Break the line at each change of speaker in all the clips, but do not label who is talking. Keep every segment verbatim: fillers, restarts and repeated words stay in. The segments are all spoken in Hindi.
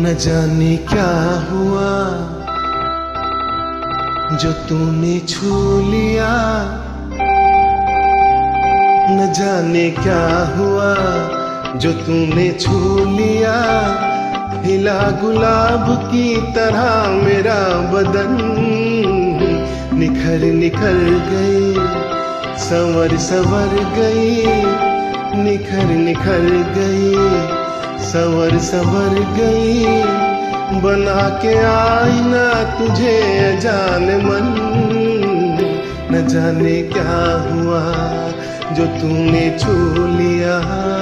न जाने क्या हुआ जो तूने छू लिया, न जाने क्या हुआ जो तूने छू लिया। हिला गुलाब की तरह मेरा बदन, निखर निखर गई, संवर संवर गई, निखर निखर गई, संवर संवर गई। बना के आईना तुझे अजान मन, न जाने क्या हुआ जो तूने छू लिया।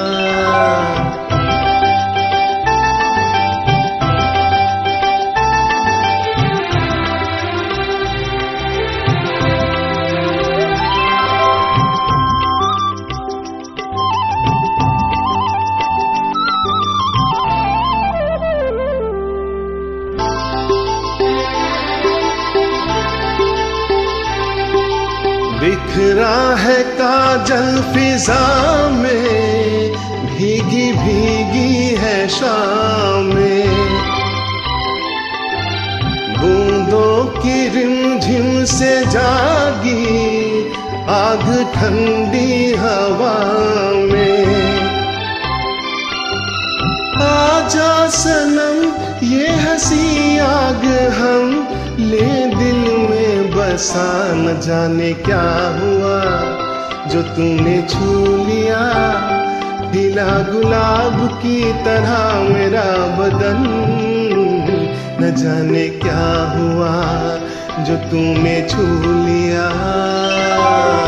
बिखरा है काजल फिजा में, भीगी भीगी है शामें। बूंदों की रिमझिम से जागी आग ठंडी हवा में। आजा सनम ये हंसी आग हम ले दिल में बसा। न जाने क्या हुआ जो तूने छू लिया। खिला गुलाब की तरह मेरा बदन, न जाने क्या हुआ जो तूने छू लिया।